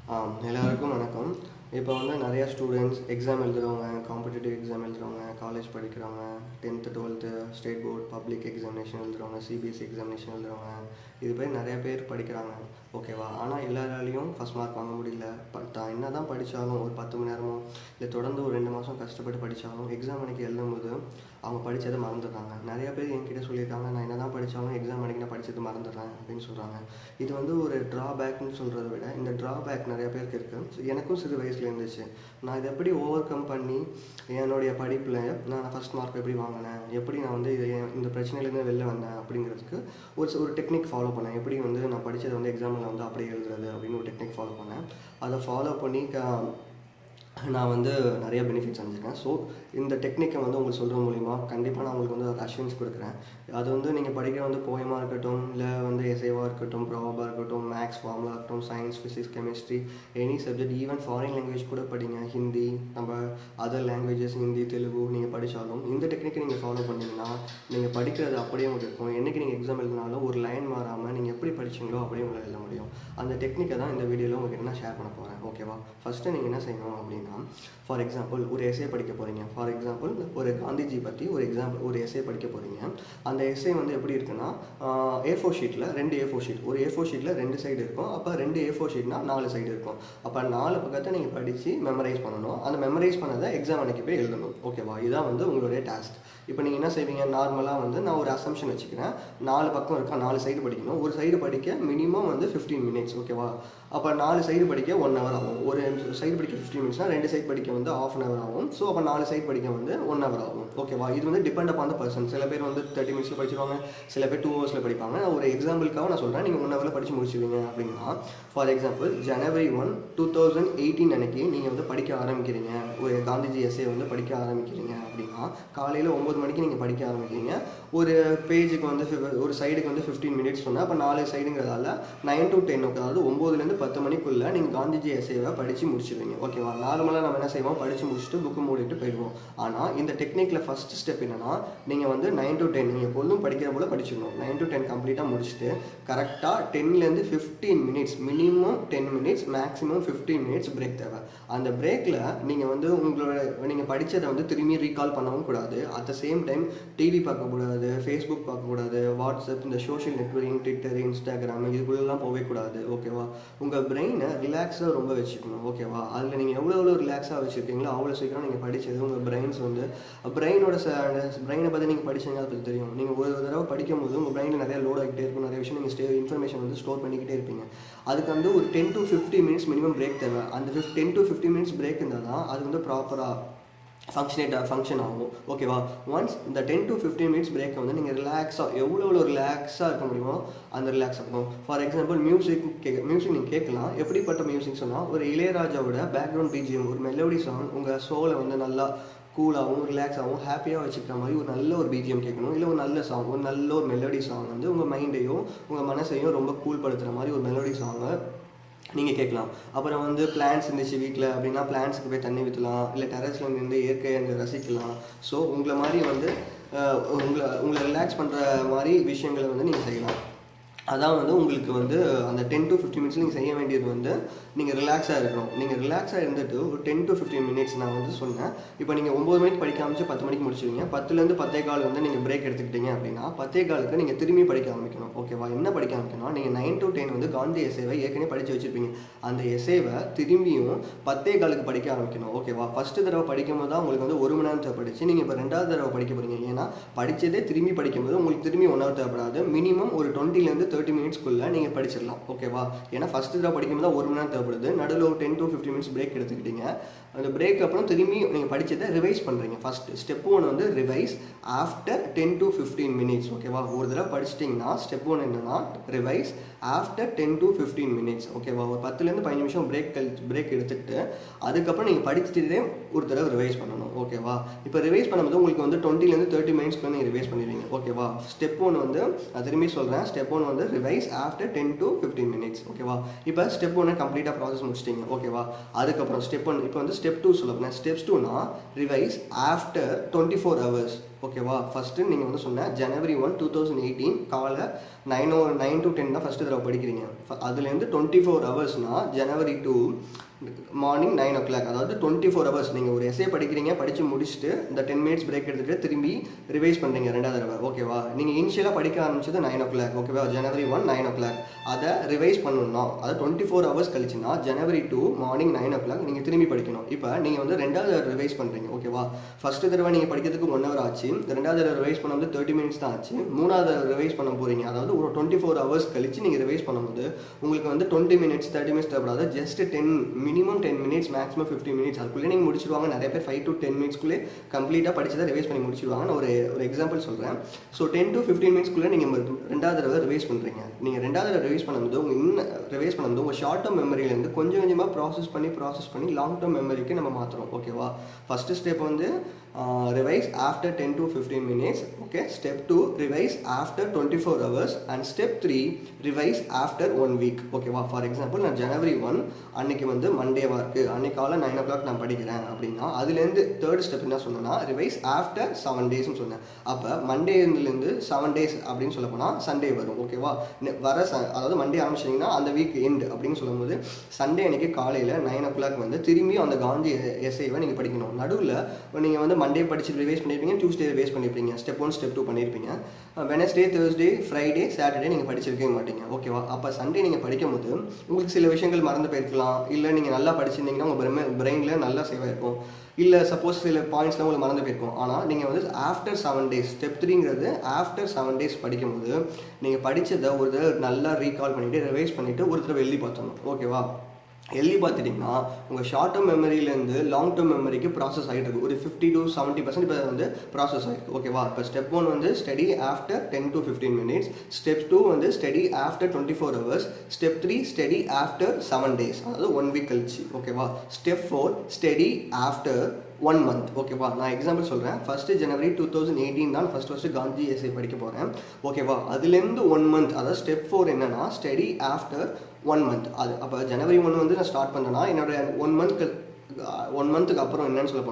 எல்லாருக்கும் வணக்கம். இப்போ வந்து நிறையா ஸ்டூடெண்ட்ஸ் எக்ஸாம் எழுதுகிறவங்க, காம்படிட்டிவ் எக்ஸாம் எழுதுகிறவங்க, காலேஜ் படிக்கிறவங்க, 10th 12th state board public examination எழுதுகிறவங்க, சிபிஎஸ்சி எக்ஸாமினேஷன் எழுதுகிறவங்க, இது போய் நிறைய பேர் படிக்கிறாங்க. ஓகேவா? ஆனால் எல்லாராலையும் ஃபஸ்ட் மார்க் வாங்க முடியல. தான் என்ன தான் படித்தாலும் ஒரு 10 மணி நேரமோ இல்லை தொடர்ந்து ஒரு 2 மாதம் கஷ்டப்பட்டு படித்தாலும் எக்ஸாம் அன்றைக்கி எழுதும்போது அவங்க படித்ததை மறந்துடுறாங்க. நிறையா பேர் என்கிட்ட சொல்லியிருக்காங்க, நான் என்ன தான் படித்தாலும் எக்ஸாம் அன்றைக்கி நான் படித்தது மறந்துடுறேன் அப்படின்னு சொல்கிறாங்க. இது வந்து ஒரு ட்ராபேக்னு சொல்கிறத விட இந்த ட்ராபேக் நிறையா பேருக்கு இருக்குது. எனக்கும் சிறு வயசில் இருந்துச்சு. நான் இதை எப்படி ஓவர் கம் பண்ணி என்னுடைய படிப்பில் நான் ஃபஸ்ட் மார்க் எப்படி வாங்கினேன், எப்படி நான் வந்து இந்த பிரச்சனையிலேருந்து வெளில வந்தேன் அப்படிங்கிறதுக்கு ஒரு டெக்னிக் ஃபாலோ பண்ணேன். எப்படி வந்து நான் படித்ததை வந்து எக்ஸாமில் வந்து அப்படியே எழுதுறது அப்படின்னு ஒரு டெக்னிக் ஃபாலோ பண்ணேன். அதை ஃபாலோ பண்ணி நான் வந்து நிறைய பெனிஃபிட்ஸ் அடைஞ்சிருக்கேன். ஸோ இந்த டெக்னிக்கை வந்து உங்களுக்கு சொல்கிறது மூலிமா கண்டிப்பாக நான் உங்களுக்கு வந்து ஒரு அஷ்யூரன்ஸ் கொடுக்குறேன். அது வந்து நீங்கள் படிக்கிற வந்து போயமாக இருக்கட்டும், இல்லை வந்து எஸ்ஏவாக இருக்கட்டும், ப்ராபாக இருக்கட்டும், மேக்ஸ் ஃபார்முலா இருக்கட்டும், science, physics, chemistry, any subject, even foreign language கூட படிங்க. ஹிந்தி, நம்ம அதர் லாங்குவேஜஸ், ஹிந்தி, தெலுங்கு நீங்கள் படித்தாலும் இந்த டெக்னிக்கை நீங்கள் ஃபாலோ பண்ணிங்கன்னா நீங்கள் படிக்கிறது அப்படியே உங்களுக்கு இருக்கும். என்றைக்கு நீங்கள் எக்ஸாம் எழுதினாலும் ஒரு லைன் மாறாமல் நீங்கள் எப்படி படிச்சிங்களோ அப்படியே உங்களை எழுத முடியும். அந்த டெக்னிக்கை தான் இந்த வீடியோவில் உங்களுக்கு என்ன ஷேர் பண்ண போகிறேன். ஓகேவா? ஃபஸ்ட்டு நீங்கள் என்ன செய்யணும் அப்படின்னா, ஃபார் எக்ஸாம்பிள் ஒரு எஸ்ஏ படிக்க போகிறீங்க. ஃபார் எக்ஸாம்பிள் ஒரு காந்திஜி பற்றி ஒரு எஸ்ஏ படிக்க போகிறீங்க. அந்த எஸ்ஏ வந்து எப்படி இருக்குன்னா, A4 ஷீட்டில் 2 A4 ஷீட், ஒரு A4 ஷீட்டில் 2 சைடு இருக்கும். அப்போ 2 A4 ஷீட்னா 4 சைடு இருக்கும். அப்போ 4 பக்கத்தை நீங்கள் படித்து மெமரைஸ் பண்ணணும். அந்த மெமரைஸ் பண்ணதை எக்ஸாம் அன்றைக்கி போய் எழுதணும். ஓகேவா? இதுதான் வந்து உங்களுடைய டாஸ்க். இப்போ நீங்கள் என்ன செய்வீங்க, நார்மலாக வந்து நான் ஒரு அசம்ஷன் வச்சுக்கிறேன். 4 பக்கம் இருக்கா, 4 சைடு படிக்கணும். ஒரு சைடு படிக்க மினிமம் வந்து 15 மினிட்ஸ். ஓகேவா? அப்போ 4 சைடு படிக்க 1 ஹவர் ஆகும். ஒரு சைடு படிக்க 15 மினிட்ஸ்னால் 2 சைடு படிக்க வந்து ½ அன் ஹவர் ஆகும். ஸோ அப்போ 4 சைடு படிக்க வந்து 1 ஹவர் ஆகும். ஓகேவா? இது வந்து டிபெண்ட் அப்பான் த பர்சன். சில பேர் வந்து 30 மினிட்ஸில் படிச்சிருவாங்க, சில பேர் 2 ஹவர்ஸில் படிப்பாங்க. ஒரு எக்ஸாம்பிளுக்காக நான் சொல்கிறேன், நீங்கள் 1 ஹவரில் படித்து முடிச்சுருவீங்க அப்படின்னா, ஃபார் எக்ஸாம்பிள் January 1, 2018 அன்னைக்கு நீங்கள் வந்து படிக்க ஆரம்பிக்கிறீங்க. ஒரு காந்திஜி எஸ்ஏ வந்து படிக்க ஆரம்பிக்கிறீங்க அப்படின்னா, காலையில் 9 மணிக்கு நீங்கள் படிக்க ஆரம்பிக்கிறீங்க. ஒரு பேஜுக்கு வந்து ஒரு சைடுக்கு வந்து 15 மினிட்ஸ் சொன்னால், அப்போ 4 சைடுங்கிறதால 9 to 10, அதாவது 9லேருந்து 10 மணிக்குள்ளே நீங்கள் காந்திஜி எஸ்ஏவை படித்து முடிச்சிடுவீங்க. ஓகேவா? நார்மலாக நம்ம என்ன செய்வோம், படித்து முடிச்சுட்டு புக்கு மூடிட்டு போயிடுவோம். ஆனால் இந்த டெக்னிக்கில் ஃபஸ்ட் ஸ்டெப் என்னென்னா, நீங்கள் வந்து 9 to 10 நீங்கள் எப்பொழுதும் படிக்கிற போல் படிச்சிடணும். 9 to 10 கம்ப்ளீட்டாக முடிச்சுட்டு கரெக்டாக 10லேருந்து 15 minutes, minimum 10 minutes, maximum 15 minutes break தேவை. அந்த பிரேக்கில் நீங்கள் வந்து நீங்கள் படித்ததை வந்து திரும்பி ரீகால் பண்ணவும் கூடாது. At the same time TV பார்க்கக்கூடாது, ஃபேஸ்புக் பார்க்கக்கூடாது, வாட்ஸ்அப், இந்த சோஷியல் நெட்வொர்க்கிங், ட்விட்டர், இன்ஸ்டாகிராம் இதுக்குள்ளெல்லாம் போகவே கூடாது. ஓகேவா? உங்கள் பிரெயினை ரிலாக்ஸாக ரொம்ப வச்சுக்கணும். ஓகேவா? அதில் நீங்கள் எவ்வளோ ரிலாக்ஸாக வச்சுருக்கீங்களோ அவ்வளோ சீக்கிரம் நீங்கள் படித்தது உங்கள் பிரெயின்ஸ் வந்து பிரெயினை பற்றி நீங்கள் படிச்சீங்க அதை பற்றி தெரியும். நீங்கள் ஒரு தடவை படிக்கும் போது உங்கள் பிரெயினில் நிறைய லோட் ஆகிட்டே இருக்கும், நிறைய விஷயம் நீங்கள் இன்ஃபர்மேஷன் வந்து ஸ்டோர் பண்ணிக்கிட்டே இருப்பீங்க. அதுக்கு வந்து ஒரு 10 to 15 மினிட்ஸ் மினிமம் பிரேக் தேவை. அந்த 10 to 15 மினிட்ஸ் பிரேக் இருந்தால் தான் அது வந்து ப்ராப்பராக ஃபங்க்ஷன் ஆகும். ஓகேவா? ஒன்ஸ் இந்த 10 to 15 மினிட்ஸ் பிரேக்கை வந்து நீங்கள் ரிலாக்ஸாக எவ்வளோ ரிலாக்ஸாக இருக்க முடியுமோ அந்த ரிலாக்ஸ் ஆகும். ஃபார் எக்ஸாம்பிள் மியூசிக் நீங்கள் கேட்கலாம். எப்படிப்பட்ட மியூசிக் சொன்னால், ஒரு இளையராஜாவோட பேக்ரவுண்ட் பிஜிஎம், ஒரு மெலோடி சாங் உங்கள் சோலை வந்து நல்லா கூலாகவும் ரிலாக்ஸாகவும் ஹாப்பியாக வச்சுக்கிற மாதிரி ஒரு நல்ல ஒரு பிஜிஎம் கேட்கணும். இல்லை ஒரு நல்ல சாங், ஒரு நல்ல ஒரு மெலோடி சாங் வந்து உங்கள் மைண்டையும் உங்கள் மனசையும் ரொம்ப கூல் படுத்துகிற மாதிரி ஒரு மெலோடி சாங்கை நீங்கள் கேட்கலாம். அப்புறம் வந்து பிளான்ஸ் இருந்துச்சு வீட்டில் அப்படின்னா, பிளான்ஸுக்கு போய் தண்ணி ஊற்றலாம், இல்லை டெரஸில் நின்று இயற்கையை ரசிக்கலாம். ஸோ உங்களை மாதிரி வந்து உங்களை ரிலாக்ஸ் பண்ணுற மாதிரி விஷயங்களை வந்து நீங்கள் செய்யலாம். அதான் வந்து உங்களுக்கு வந்து அந்த 10 to 15 மினிட்ஸ் நீங்கள் செய்ய வேண்டியது வந்து நீங்கள் ரிலாக்ஸாக இருக்கணும். நீங்கள் ரிலாக்ஸாக இருந்துட்டு ஒரு 10 to 15 மினிட்ஸ் நான் வந்து சொன்னேன். இப்போ நீங்கள் 9 மணிக்கு படிக்க ஆரம்பிச்சு 10 மணிக்கு முடிச்சுருவீங்க. 10லேருந்து 10:15 வந்து நீங்கள் பிரேக் எடுத்துக்கிட்டீங்க அப்படின்னா 10:15க்கு நீங்கள் திரும்பி படிக்க ஆரம்பிக்கணும். ஓகேவா? என்ன படிக்க ஆரம்பிக்கணும், நீங்கள் 9 to 10 வந்து காந்தி எஸ்ஏவை ஏற்கனவே படித்து வச்சுருப்பீங்க. அந்த எஸ்ஏவை திரும்பியும் 10:15க்கு படிக்க ஆரம்பிக்கணும். ஓகேவா? ஃபஸ்ட்டு தடவை படிக்கும் போது தான் உங்களுக்கு வந்து 1 மணி நேரம் தேவைப்படுச்சு. நீங்கள் இப்போ 2வது தடவை படிக்க போகிறீங்க. ஏன்னா படித்ததே திரும்பி படிக்கும்போது உங்களுக்கு திரும்பி 1 ஹவர் தேவைப்படாது. மினிமம் ஒரு 20லேருந்து 30 மினிட்ஸ்க்குள்ளே நீங்கள் படிச்சிடலாம். ஓகேவா? ஏன்னா ஃபஸ்ட்டு தடவை படிக்கும்போது தான் 1 மணி நேரம் தேவைப்படுது. நடுவில் ஒரு 10 to 15 மினிட்ஸ் பிரேக் எடுத்துக்கிட்டீங்க. அந்த பிரேக் அப்புறம் திரும்பி நீங்கள் படித்ததை ரிவைஸ் பண்ணுறீங்க. ஃபஸ்ட்டு ஸ்டெப் 1 வந்து ரிவைஸ் ஆஃப்டர் 10 to 15 மினிட்ஸ். ஓகேவா? ஒரு தடவை படிச்சிட்டிங்கன்னா ஸ்டெப் 1 என்னன்னா ரிவைஸ் ஆஃப்டர் 10 to 15 மினிட்ஸ். ஓகேவா? ஒரு 10லேருந்து 15 நிமிஷம் பிரேக் எடுத்துக்கிட்டு அதுக்கப்புறம் நீங்கள் படிச்சுட்டே ஒரு தடவை ரிவைஸ் பண்ணணும். ஓகேவா? இப்போ ரிவைஸ் பண்ணும்போது உங்களுக்கு வந்து 20லேருந்து 30 மினிட்ஸ்க்குள்ள நீங்கள் ரிவைஸ் பண்ணிடுவீங்க. ஓகேவா? ஸ்டெப் 1 வந்து நான் திரும்பி சொல்கிறேன். ஸ்டெப் 1 வந்து ரிவைஸ் ஆஃப்டர் 10 to 15 மினிட்ஸ். ஓகேவா? இப்போ ஸ்டெப் 1 கம்ப்ளீட்டாக ப்ராசஸ் முடிச்சிட்டிங்க. ஓகேவா? அதுக்கப்புறம் ஸ்டெப் 1 இப்போ வந்து ஸ்டெப் 2 சொல்ல போகிறேன். ஸ்டெப்ஸ் 2னா ரிவைஸ் ஆஃப்டர் 24 ஹவர்ஸ். ஓகேவா. ஃபஸ்ட்டு நீங்கள் வந்து சொன்ன January 1, 2018 காலை 9 to 10 தான் ஃபஸ்ட்டு தடவை படிக்கிறீங்க. அதுலேருந்து 24 ஹவர்ஸ்னால் January 2 மார்னிங் 9 o'clock, அதாவது 24 ஹவர்ஸ் நீங்கள் ஒரு எஸ்ஏ படிக்கிறீங்க, படித்து முடிச்சுட்டு இந்த 10 minutes பிரேக் எடுத்துகிட்டு திரும்பி ரிவைஸ் பண்ணுறீங்க ரெண்டாவது தடவை. ஓகேவா. நீங்கள் இனிஷியலாக படிக்க ஆரம்பிச்சது 9 o'clock. ஓகேவா. January 1 9 o'clock அதை ரிவைஸ் பண்ணணும்னா அது 24 ஹவர்ஸ் கழிச்சுன்னா January 2 மார்னிங் 9 o'clock நீங்கள் திரும்பி படிக்கணும். இப்போ நீங்கள் வந்து ரெண்டாவது ரிவைஸ் பண்ணுறீங்க. ஓகேவா. ஃபஸ்ட்டு தடவை நீங்கள் படிக்கிறதுக்கு 1 hour ஆச்சு, ரெண்டாவது தடவை ரிவைஸ் பண்ணும்போது 30 minutes தான் ஆச்சு, மூணாவது ரிவைஸ் பண்ண போகிறீங்க. அதாவது ஒரு 24 ஹவர்ஸ் கழிச்சு நீங்கள் ரிவைஸ் பண்ணும்போது உங்களுக்கு வந்து 20 minutes 30 minutes தேவைப்படாது, just minimum 10 minutes, maximum 15 minutes அதுக்குள்ளே நீங்கள் முடிச்சிடுவாங்க. நிறைய பேர் 5 to 10 minutesக்குள்ளே கம்ப்ளீட்டாக படிச்சதை ரிவைஸ் பண்ணி முடிச்சிடுவாங்க. நான் ஒரு எக்ஸாம்பிள் சொல்கிறேன். ஸோ 10 to 15 minutesக்குள்ளே நீங்கள் ரெண்டாவது தடவை ரிவைஸ் பண்ணுறீங்க. நீங்கள் ரெண்டாவது தடவை ரிவைஸ் பண்ணும்போது உங்கள் ஷார்ட் டேர்ம் மெமரியிலேருந்து கொஞ்சம் கொஞ்சமாக ப்ராசஸ் பண்ணி லாங் டேர்ம் மெமரிக்கு நம்ம மாற்றுறோம். ஓகேவா. ஃபஸ்ட்டு ஸ்டெப் வந்து revise after 10 to 15 minutes. Okay. Step 2 revise after 24 hours and step 3 revise after 1 week. ஓகேவா. ஃபார் எக்ஸாம்பிள் நான் January 1 அன்னைக்கு வந்து மண்டேவாக இருக்குது, அன்னைக்கு காலை 9 o'clock நான் படிக்கிறேன் அப்படின்னா அதுலேருந்து தேர்ட் ஸ்டெப் என்ன சொன்னேன்னா ரிவைஸ் ஆஃப்டர் 7 daysன்னு சொன்னேன். அப்போ மண்டேலேருந்து 7 days அப்படின்னு சொல்ல போனால் சண்டே வரும். ஓகேவா. அதாவது மண்டே ஆரம்பிச்சிங்கன்னா அந்த வீக் எண்ட் அப்படின்னு சொல்லும்போது சண்டே அன்னைக்கு காலையில் 9 o'clock வந்து திரும்பி அந்த காந்தி எஸ்ஐவை நீங்கள் படிக்கணும். நடுவில் நீங்கள் வந்து மண்டே படிச்சு ரிவைஸ் பண்ணியிருப்பீங்க, டியூஸ்டே ரிவைஸ் பண்ணியிருப்பீங்க, ஸ்டெப் 1 ஸ்டெப் 2 பண்ணியிருப்பீங்க, வெனஸ்டே தேர்ஸ்டே ஃப்ரைடே சாட்டர்டே நீங்கள் படிச்சிருக்கவே மாட்டீங்க. ஓகேவா. அப்போ சண்டே நீங்கள் படிக்கும் போது உங்களுக்கு சில விஷயங்கள் மறந்து போயிருக்கலாம், இல்லை நீங்கள் நல்லா படிச்சிருந்தீங்கன்னா உங்கள் பிரெயினில் நல்லா சேவ் ஆயிருக்கும், இல்லை சப்போஸ் சில பாயிண்ட்ஸ்லாம் உங்களுக்கு மறந்து போயிருக்கும். ஆனால் நீங்கள் வந்து ஆஃப்டர் 7 days ஸ்டெப் 3ங்கிறது ஆஃப்டர் 7 days படிக்கும்போது நீங்கள் படித்ததை ஒரு தடவை நல்லா ரீகால் பண்ணிவிட்டு ரிவைஸ் பண்ணிவிட்டு ஒரு தடவை எழுதி பார்த்தணும். ஓகேவா. எழுதி பார்த்துட்டிங்கன்னா உங்கள் ஷார்ட் டேர்ம் மெமரியிலேருந்து லாங் டேர்ம் மெமரிக்கு ப்ராசஸ் ஆகிட்டு இருக்கு. ஒரு 50 to 70% இப்போ வந்து ப்ராசஸ் ஆகிருக்கு. ஓகேவா. இப்போ ஸ்டெப் 1 வந்து study after 10 to 15 minutes, step 2 வந்து study after 24 hours, step 3 study after 7 days, அதாவது 1 week கழிச்சு. ஓகேவா. Step 4 study after 1 month. ஓகேவா. நான் எக்ஸாம்பிள் சொல்கிறேன். ஃபஸ்ட்டு January 2018 தான் ஃபஸ்ட்டு காந்தி எஸ்ஐ படிக்க போகிறேன். ஓகேவா. அதுலேருந்து 1 month, அதாவது ஸ்டெப் 4 என்னன்னா ஸ்டடி ஆஃப்டர் 1 month. அது அப்போ January 1 வந்து நான் ஸ்டார்ட் பண்ணுறேன்னா என்னோட 1 மந்த்துக்கு அப்புறம் என்னன்னு சொல்ல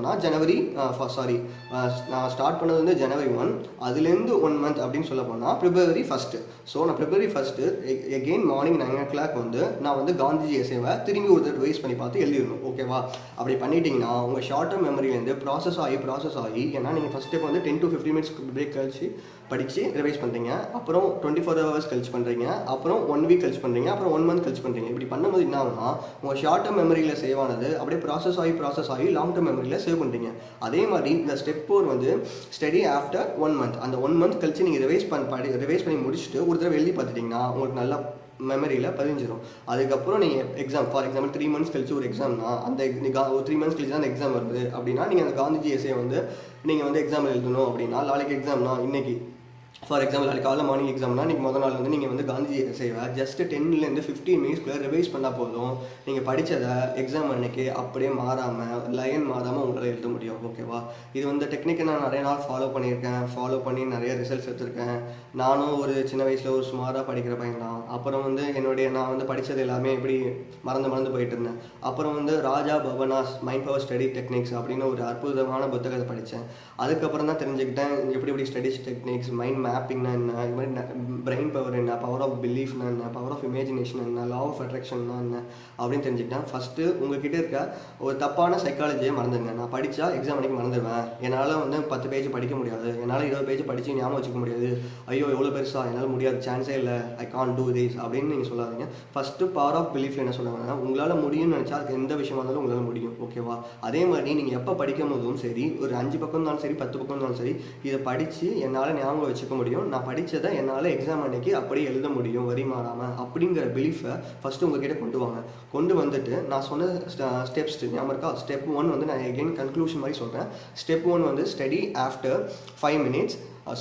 போனால் நான் ஸ்டார்ட் பண்ணது வந்து January 1, அதுலேருந்து 1 month அப்படின்னு சொல்ல போனால் February 1. ஸோ நான் February 1 எகெயின் மார்னிங் 9 o'clock வந்து நான் வந்து காந்திஜி எஸ்ஏவை திரும்பி ஒரு ரிவைஸ் பண்ணி பார்த்து எழுதிடணும். ஓகேவா. அப்படி பண்ணிட்டீங்கன்னா உங்கள் ஷார்ட் டேர்ம் மெமரியிலேருந்து ப்ராசஸ் ஆகி ஏன்னா நீங்கள் ஃபஸ்ட் ஸ்டெப் வந்து 10 to 15 minutes பிரேக் கழிச்சு படித்து ரிவைஸ் பண்ணுறீங்க, அப்புறம் 24 hours கழிச்சு பண்ணுறீங்க, அப்புறம் 1 week கழிச்சு பண்ணுறீங்க, அப்புறம் 1 month கழிச்சு பண்ணுறீங்க. இப்படி பண்ணும்போது என்ன ஆகுனா உங்கள் ஷார்ட் டேர்ம் மெமரியில் சேவ் ஆனது அப்படியே ப்ராசஸ் ஆகி லாங் டேர்ம் மெமரியில் சேவ் பண்ணுறீங்க. அதே மாதிரி இந்த ஸ்டெப் 4 வந்து ஸ்டடி ஆஃப்டர் 1 month. அந்த 1 month கழிச்சு நீங்கள் ரிவைஸ் பண்ணி முடிச்சுட்டு ஒரு தடவை எழுதி பார்த்துட்டிங்கன்னா உங்களுக்கு நல்லா மெமரியில் பதிஞ்சிடும். அதுக்கப்புறம் நீங்கள் எக்ஸாம் ஃபார் எக்ஸாம்பிள் 3 months கழிச்சு ஒரு எக்ஸாம்னா அந்த 3 months கழிச்சு தான் அந்த எக்ஸாம் வருது அப்படின்னா நீங்கள் அந்த காந்திஜி எஸ்ஏ வந்து நீங்கள் வந்து எக்ஸாம் எழுதணும் அப்படின்னா நாளைக்கு எக்ஸாம்னா இன்னைக்கு ஃபார் எக்ஸாம்பிள் நாளைக்கு காலையில் மார்னிங் எக்ஸாம்னா நீங்கள் முதல் நாள் வந்து நீங்கள் வந்து காந்தி எஸ்ஏவை ஜஸ்ட் 10 to 15 minutesக்குள்ளே ரிவைஸ் பண்ணால் போதும். நீங்கள் படித்ததை எக்ஸாம் அன்னைக்கு அப்படியே லைன் மாறாமல் உங்களால் எழுத முடியும். ஓகேவா. இது வந்து டெக்னிக்கை நான் நிறைய நாள் ஃபாலோ பண்ணி நிறைய ரிசல்ட்ஸ் எடுத்திருக்கேன். நானும் ஒரு சின்ன வயசில் ஒரு சுமாராக படிக்கிற பையன் தான். அப்புறம் வந்து நான் வந்து படித்தது எல்லாமே எப்படி மறந்து போயிட்டு இருந்தேன். அப்புறம் வந்து ராஜா பவனாஸ் மைண்ட் பவர் ஸ்டடி டெக்னிக்ஸ் அப்படின்னு ஒரு அற்புதமான புத்தகத்தை படித்தேன். அதுக்கப்புறம் தான் தெரிஞ்சுக்கிட்டேன் எப்படி ஸ்டடி டெக்னிக்ஸ், மைண்ட் மேப்பிங்னா என்ன, இது மாதிரி பிரெயின் பவர் என்ன, பவர் ஆஃப் பிலீஃப்னா என்ன, பவர் ஆஃப் இமேஜினேஷன் என்ன, லா ஆஃப் அட்ராக்ஷன்னா என்ன அப்படின்னு தெரிஞ்சுக்கிட்டேன். ஃபஸ்ட்டு உங்ககிட்ட இருக்க ஒரு தப்பான சைக்காலஜியை மறந்துடுங்க. நான் படித்தா எக்ஸாம் அன்றைக்கி மறந்துடுவேன், என்னால் வந்து 10 பேஜ் படிக்க முடியாது, என்னால் 20 பேஜ் படித்து ஞாபகம் வச்சுக்க முடியாது, ஐயோ எவ்வளோ பெருசா என்னால் முடியாது, சான்ஸே இல்லை, ஐ கான்ட் டூ திஸ் அப்படின்னு நீங்கள் சொல்லாதீங்க. ஃபஸ்ட்டு பவர் ஆஃப் பிலீஃப் என்ன சொல்லுவாங்கன்னா உங்களால் முடியும்னு நினச்சா அதுக்கு எந்த விஷயமா இருந்தாலும் உங்களால் முடியும். ஓகேவா. அதே மாதிரி நீங்கள் எப்போ படிக்கும் போதும் சரி, ஒரு 5 பக்கம் இருந்தாலும் சரி 10 பக்கம் இருந்தாலும் சரி, இதை படித்து என்னால் ஞாபகம் வச்சுக்க முடியும், நான் படித்ததை என்னால் எக்ஸாம் அன்னைக்கு அப்படியே எழுத முடியும் வரி மாறாமல் அப்படிங்கிற பிலீஃபை ஃபஸ்ட்டு உங்ககிட்ட கொண்டு வந்துட்டு நான் சொன்ன ஸ்டெப்ஸ் ஞாபகம் இருக்கா. ஸ்டெப் 1 வந்து நான் எகெயின் கன்க்ளூஷன் மாதிரி சொல்கிறேன். ஸ்டெப் 1 வந்து study after 5 minutes,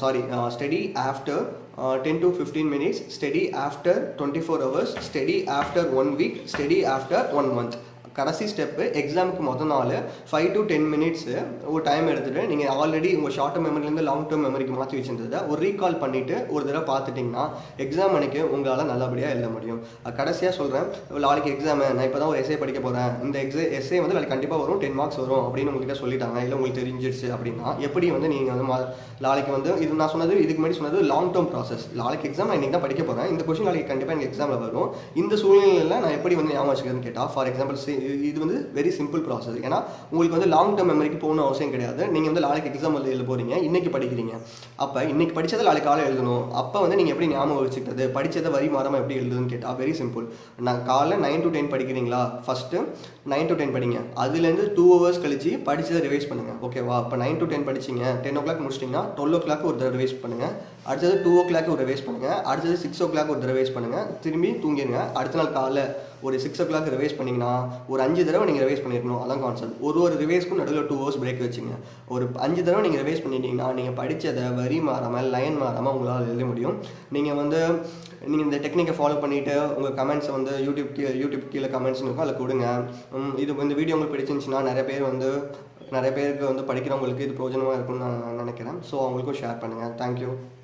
study after 10 to 15 minutes, study after 24 hours, study after 1 week, study after 1 month. கடைசி ஸ்டெப்பு எக்ஸாமுக்கு மொதல் நாள் 5 to 10 minutes ஒரு டைம் எடுத்துகிட்டு நீங்கள் ஆல்ரெடி உங்கள் ஷார்ட் டேர்ம் மெமரிலேருந்து லாங் டேர்ம் மெமரிக்கு மாற்றி வச்சிருந்ததை ஒரு ரீகால் பண்ணிவிட்டு ஒரு தடவை பார்த்துட்டிங்கன்னா எக்ஸாம் அன்றைக்கி உங்களால் நல்லபடியாக எழுத முடியும். கடைசியாக சொல்கிறேன், நாளைக்கு எக்ஸாமு, நான் இப்போ தான் ஒரு எஸ்ஏ படிக்க போகிறேன், இந்த எஸ்ஏ வந்து நாளைக்கு கண்டிப்பாக வரும், 10 marks வரும் அப்படின்னு உங்கள்கிட்ட சொல்லிட்டாங்க, இல்லை உங்களுக்கு தெரிஞ்சிருச்சு அப்படின்னா எப்படி வந்து நீங்கள் வந்து நாளைக்கு வந்து இது நான் சொன்னது இதுக்கு முன்னாடி சொன்னது லாங் டேர்ம் ப்ராசஸ். நாளைக்கு எக்ஸாம் நான் இன்றைக்கி தான் படிக்க போகிறேன், இந்த கொஸ்டின் நாளைக்கு கண்டிப்பாக எனக்கு எக்ஸாமில் வரும், இந்த சூழ்நிலையில் நான் எப்படி வந்து ஞாபகம் வச்சுக்கிறேன்னு கேட்டால், ஃபார் எக்ஸாம்பிள் இது வந்து வெரி சிம்பிள் ப்ராசஸ். ஏன்னா உங்களுக்கு வந்து லாங் டேர்ம் மெமரிக்கு போகணும் அவசியம் கிடையாது. நீங்கள் வந்து நாளைக்கு எக்ஸாம் வந்து எழுத போகிறீங்க, இன்றைக்கி படிக்கிறீங்க, அப்போ இன்றைக்கி படித்ததை நாளைக்கு காலை எழுதணும். அப்போ வந்து நீங்கள் எப்படி ஞாபகம் வச்சுக்கிறது, படித்ததை வரி மாறாமல் எப்படி எழுதுன்னு கேட்டால் வெரி சிம்பிள். நான் காலைல 9 to 10 படிக்கிறீங்களா, ஃபஸ்ட்டு 9 to 10 படிங்க, அதுலேருந்து 2 hours கழிச்சு படித்ததை ரிவைஸ் பண்ணுங்கள். ஓகேவா? இப்போ 9 to 10 படிச்சிங்க, 10 o'clock முடிச்சிட்டிங்கன்னா 12 o'clock ஒரு தடவை ரிவைஸ் பண்ணுங்கள், அடுத்தது 2 o'clock ஒரு ரிவைஸ் பண்ணுங்கள், அடுத்தது 6 o'clock ஒரு தடவை ரிவைஸ் பண்ணுங்கள், திரும்பி தூங்கிடுங்க. அடுத்த நாள் காலைல ஒரு 6 o'clock ரிவைஸ் பண்ணிங்கன்னா ஒரு 5 தடவை நீங்கள் ரிவைஸ் பண்ணியிருக்கணும். அதான் கான்செப்ட். ஒரு ரிவைஸ்க்கும் நடுவில் 2 hours பிரேக் வச்சுங்க. ஒரு 5 தடவை நீங்கள் ரிவைஸ் பண்ணிட்டீங்கன்னா நீங்கள் படித்ததை வரி மாறாமல் லைன் மாறாமல் உங்களால் எழுத முடியும். நீங்கள் இந்த டெக்னிக்கை ஃபாலோ பண்ணிவிட்டு உங்கள் கமெண்ட்ஸை வந்து யூடியூப் கீழே கமெண்ட்ஸ்னு இருக்கும், அதில் கொடுங்க. இந்த வீடியோ உங்களுக்கு பிடிச்சிருந்துச்சுன்னா நிறைய பேருக்கு வந்து படிக்கிறவங்களுக்கு இது பிரயோஜனமாக இருக்கும்னு நான் நினைக்கிறேன். ஸோ அவங்களுக்கும் ஷேர் பண்ணுங்கள். தேங்க்யூ.